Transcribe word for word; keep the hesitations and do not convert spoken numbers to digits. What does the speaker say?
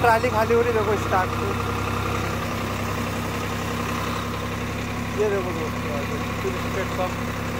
Trolley खाली हो रही, देखो स्टार्ट से। ये देखो दोस्तों, प्लेटफॉर्म